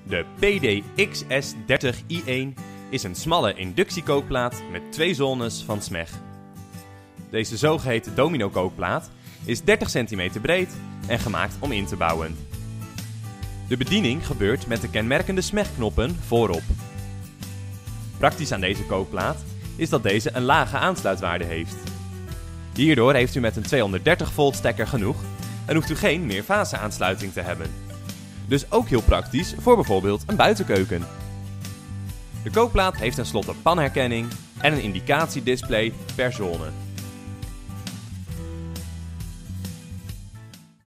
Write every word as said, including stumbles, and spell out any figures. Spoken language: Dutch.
De P D X S dertig i één is een smalle inductiekookplaat met twee zones van smeg. Deze zogeheten domino-kookplaat is dertig centimeter breed en gemaakt om in te bouwen. De bediening gebeurt met de kenmerkende smegknoppen voorop. Praktisch aan deze kookplaat is dat deze een lage aansluitwaarde heeft. Hierdoor heeft u met een tweehonderddertig volt stekker genoeg en hoeft u geen meerfase aansluiting te hebben. Dus ook heel praktisch voor bijvoorbeeld een buitenkeuken. De kookplaat heeft tenslotte panherkenning en een indicatiedisplay per zone.